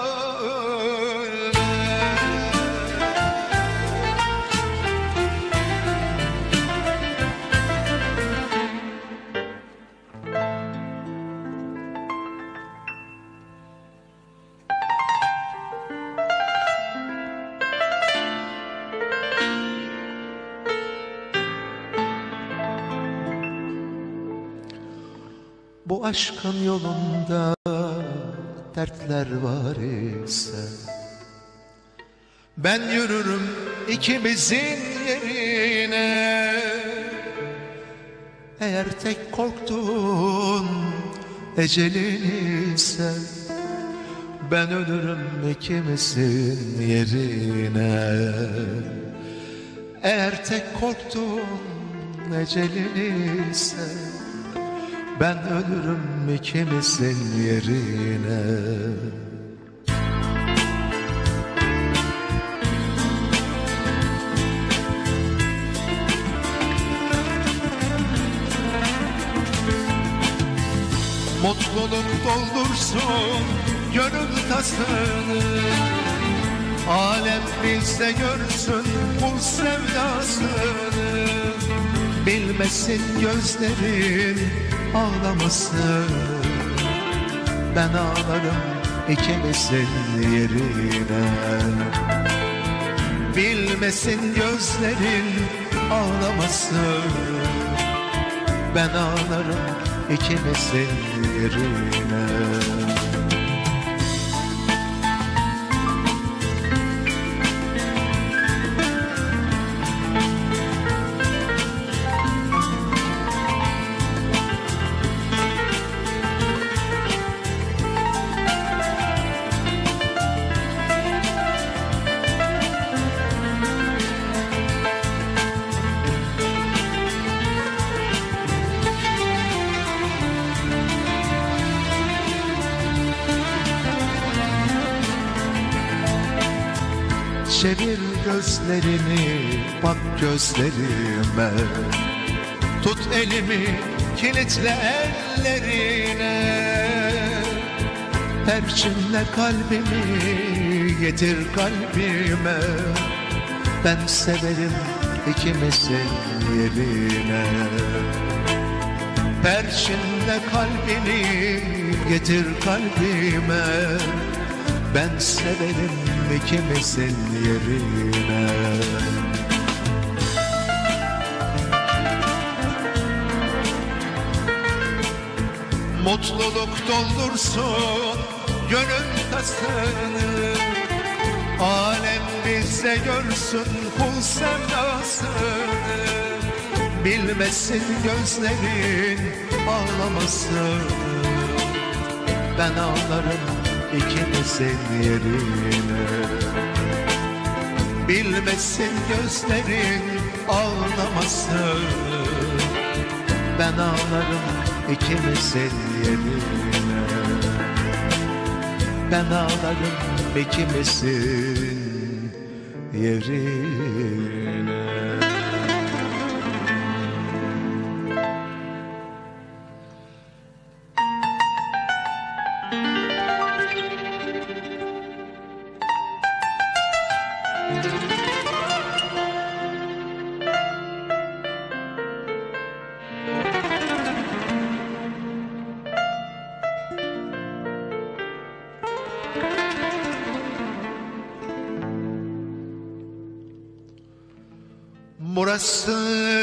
Bu aşkın yolunda dertler var ise ben yürürüm ikimizin yerine. Eğer tek korktuğun ecelin ise ben ölürüm ikimizin yerine. Eğer tek korktuğun ecelin ise ben ölürüm ikimizin yerine. Mutluluk doldursun gönül tasını, alem bizde görsün bu sevdasını. Bilmesin gözlerin ağlamasın, ben ağlarım ikimizin yerine. Bilmesin gözlerin ağlamasın, ben ağlarım ikimizin yerine. Çevir gözlerini, bak gözlerime. Tut elimi, kilitle ellerine. Perçinle kalbimi, getir kalbime. Ben severim ikimizin yerine. Perçinle kalbini, getir kalbime. Ben severim ikimizin yerine. Mutluluk doldursun gönül tasını, alem bizde görsün kul sevdasını. Bilmesin gözlerin ağlamasın, ben ağlarım ikimizin yerine. bilmesin gözlerin ağlamasın. Ben ağlarım ikimizin yerine, ben ağlarım ikimizin yerine. Burası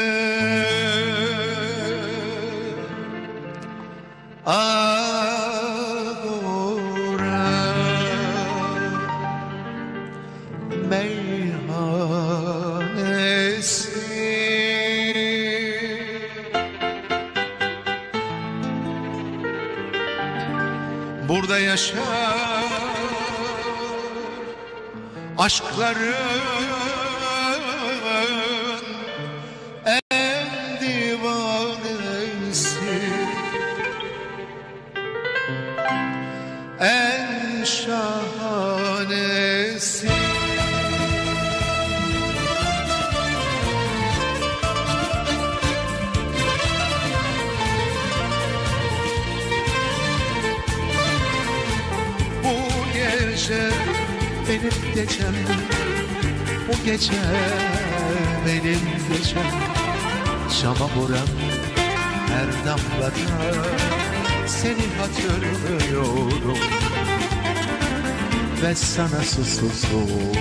Agora meyhanesi, burada yaşar aşkların en divanesi, en şahanesi. Bu gece benim gecem, bu gece benim gecem. Şama vuran her damlada seni hatırlıyorum ve sana susuzum.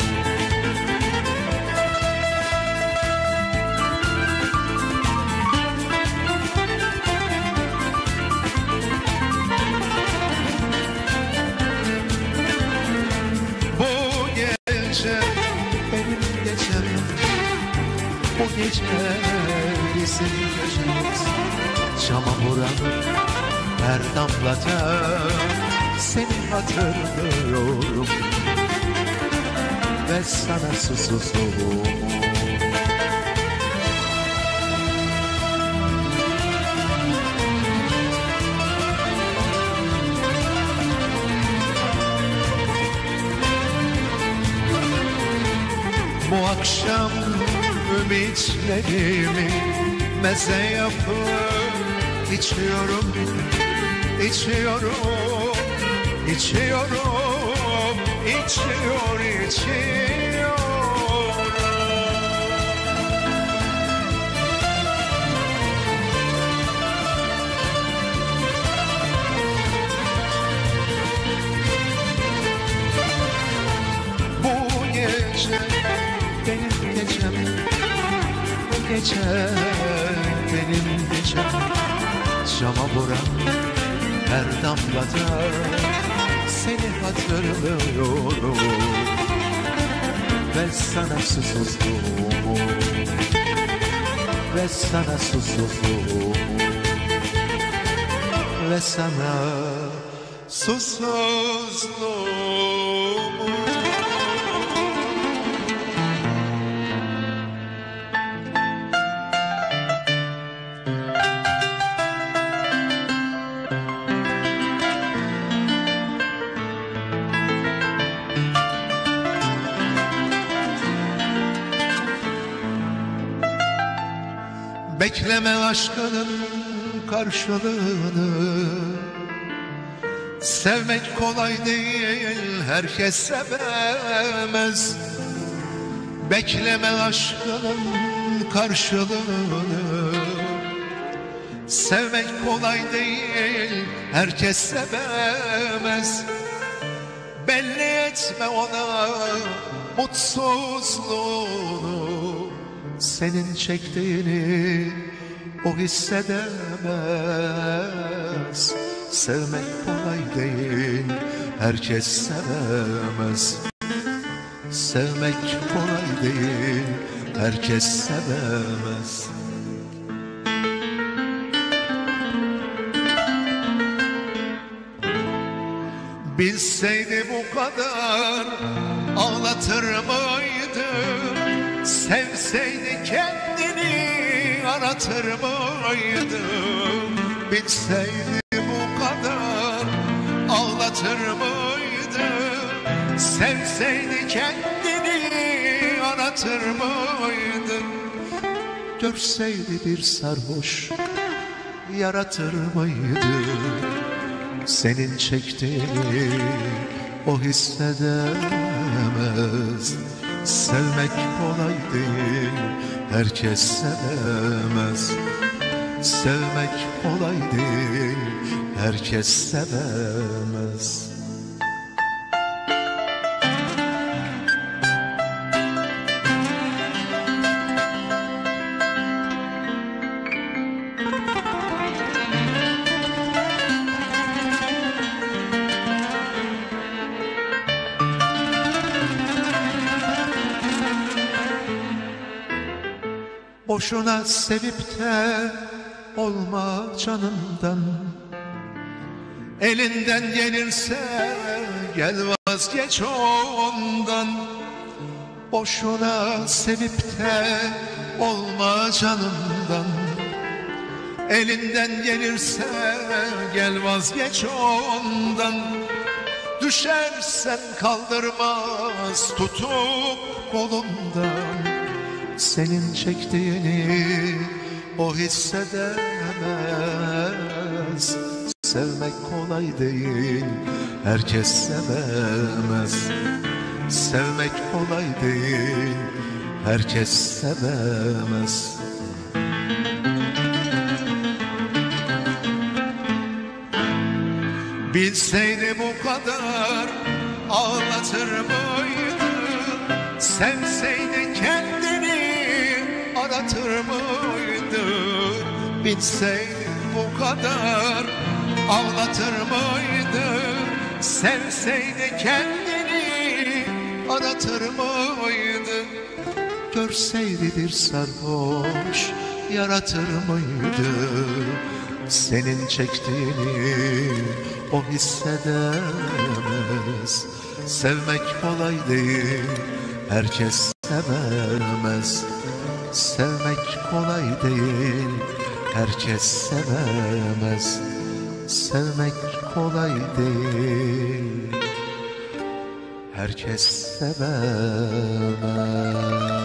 Bu gece benim gecem, bu gece bizim gecemiz. Şama vuran her damlada seni hatırlıyorum ve sana susuzum. Bu akşam ümitlerimi meze yapıp içiyorum, içiyorum, içiyorum, içiyor, içiyorum. Bu gece benim gecem, bu gece benim gecem. Şama vuran her damlada seni hatırlıyorum ve sana susuzluğumu, ve sana susuzluğumu, ve sana susuzluğumu. Bekleme aşkının karşılığını, sevmek kolay değil, herkes sevemez. Bekleme aşkının karşılığını, sevmek kolay değil, herkes sevemez. Belli etme ona mutsuzluğunu, senin çektiğini o hissedemez. Sevmek kolay değil, herkes sevemez. Sevmek kolay değil, herkes sevemez. Bilseydi bu kadar ağlatır mıydı? Sevseydi kendini aratır mıydı? Bilseydi bu kadar ağlatır mıydı? Sevseydi kendini aratır mıydı? Görseydi bir sarhoş yaratır mıydı? Senin çektiğini o hissedemez. Sevmek kolay değil, herkes sevemez. Sevmek kolay değil, herkes sevemez. Boşuna sevip de olma canımdan. Elinden gelirse gel vazgeç ondan. Boşuna sevip de olma canımdan. Elinden gelirse gel vazgeç ondan. Düşersen kaldırmaz tutup kolundan. Senin çektiğini o hissedemez. Sevmek kolay değil, herkes sevemez. Sevmek kolay değil, herkes sevemez. Bilseydi bu kadar ağlatır mıydı? Sevseydi kendini aratır mıydı? Bilseydi bu kadar ağlatır mıydı? Sevseydi kendini aratır mıydı? Görseydi bir sarhoş yaratır mıydı? Senin çektiğini o hissedemez. Sevmek kolay değil, herkes sevemez. Sevmek kolay değil, herkes sevemez. Sevmek kolay değil, herkes sevemez.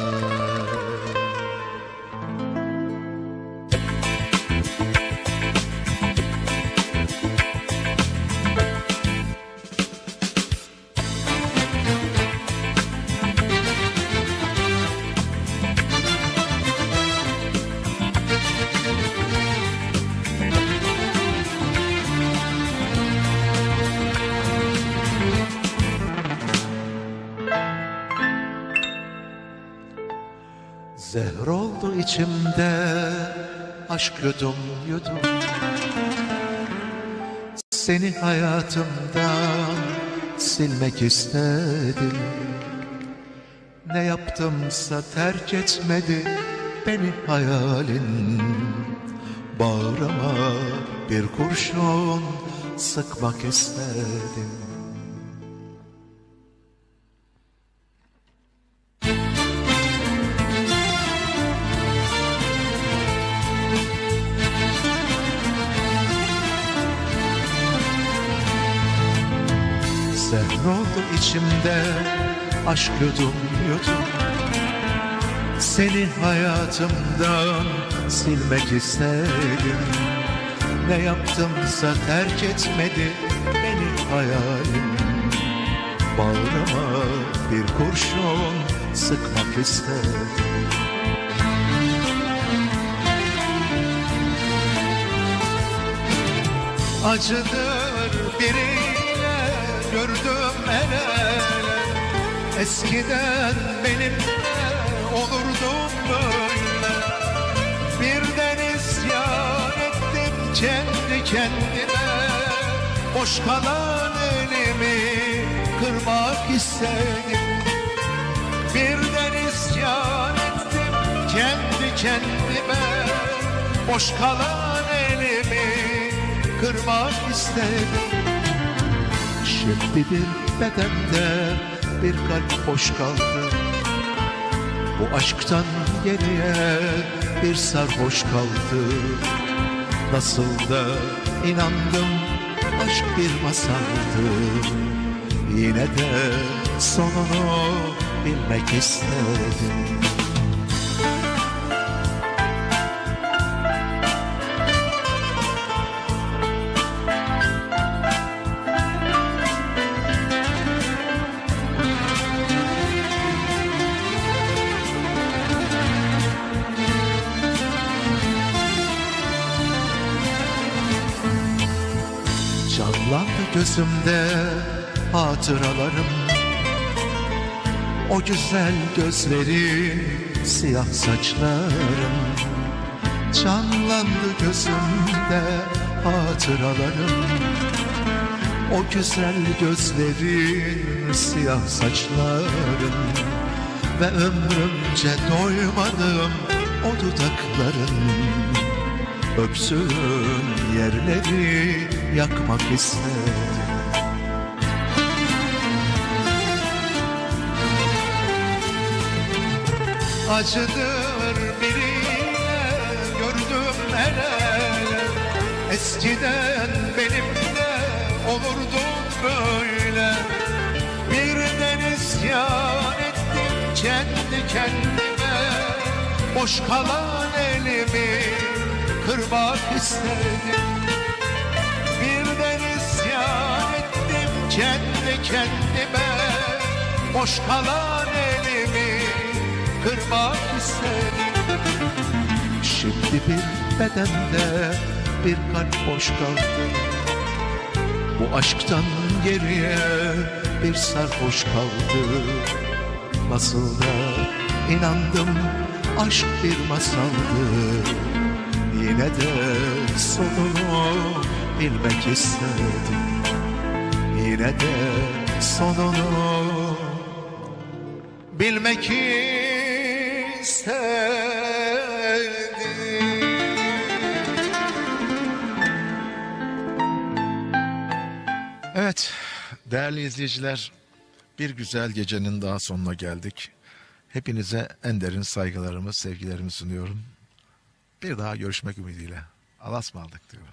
Zehr oldu içimde, aşk yudum yudum. Seni hayatımdan silmek istedim. Ne yaptımsa terk etmedi beni hayalin. Bağrıma bir kurşun sıkmak istedim. Zehr oldu içimde, aşk yudum yudum. Seni hayatımdan silmek istedim. Ne yaptımsa terk etmedi beni hayalim. Bağrıma bir kurşun sıkmak istedim. Acıdır biriyle gördüm el ele. Eskiden benimle olurdun böyle. Birden isyan ettim kendi kendime. Boş kalan elimi kırmak istedim. Birden isyan ettim kendi kendime. Boş kalan elimi kırmak istedim. Şimdi bir bedende bir kalp boş kaldı. Bu aşktan geriye bir sarhoş kaldı. Nasıl da inandım aşk bir masaldı. Yine de sonunu bilmek istedim. Canlandı gözümde hatıralarım, o güzel gözlerin, siyah saçların. Canlandı gözümde hatıralarım, o güzel gözlerin, siyah saçların. Ve ömrümce doymadım o dudakların. Öpsün yerleri yakmak istedim. Acıdır birine gördüm hele, eskiden benimle olurdu böyle. Birden isyan ettim kendi kendime, boş kalan elimi kırmak istedim. Birden isyan ettim kendi kendime, boş kalan elimi kırmak istedim. Şimdi bir bedende bir kalp boş kaldı. Bu aşktan geriye bir sarhoş kaldı. Nasıl da inandım aşk bir masaldı. Yine de sonunu bilmek istedim. Yine de sonunu bilmek istedim. Evet, değerli izleyiciler, bir güzel gecenin daha sonuna geldik. Hepinize en derin saygılarımı, sevgilerimi sunuyorum. Bir daha görüşmek ümidiyle. Allah'a ısmarladık diyorum.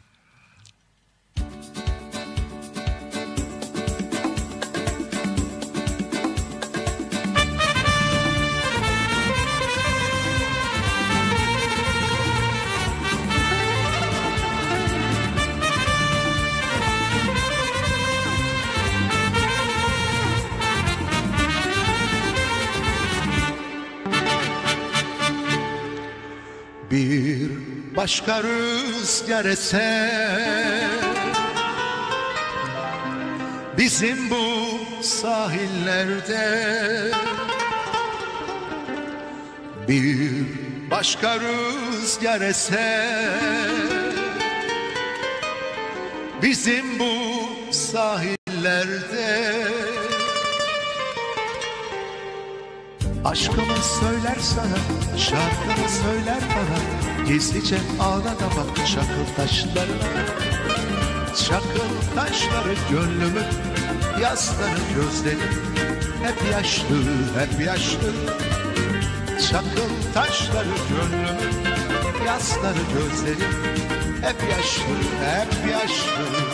Bir başka rüzgar eser bizim bu sahillerde, bir başka rüzgar eser bizim bu sahillerde. Aşkımı söyler sana, şarkımı söyler bana, gizlice ağlana bak çakıl taşlarına. Çakıl taşları gönlümün, yasları gözlerim, hep yaşlı, hep yaşlı. Çakıl taşları gönlümün, yasları gözlerim, hep yaşlı, hep yaşlı.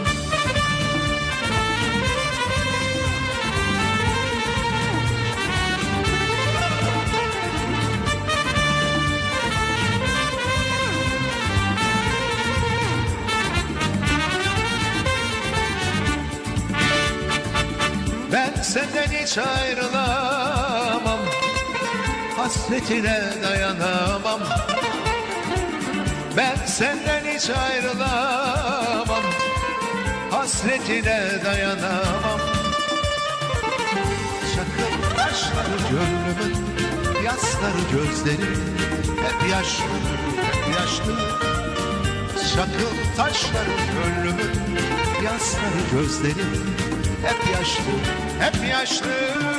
Ben senden hiç ayrılamam, hasretine dayanamam. Ben senden hiç ayrılamam, hasretine dayanamam. Çakıl taşları gönlümün, yasları gözlerim, hep yaşlı, hep yaşlı. Çakıl taşları gönlümün, yasları gözlerim, hep yaşlı, hep yaşlı.